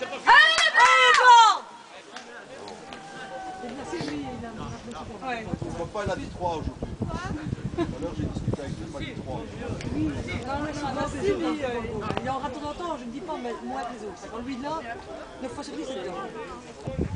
Son papa, il a dit 3 aujourd'hui. Tout à l'heure, j'ai discuté avec lui, il m'a dit 3. Il en rate de temps en temps, je ne dis pas, mais moins que les autres. On lui là, 9 fois sur 10, c'est bien.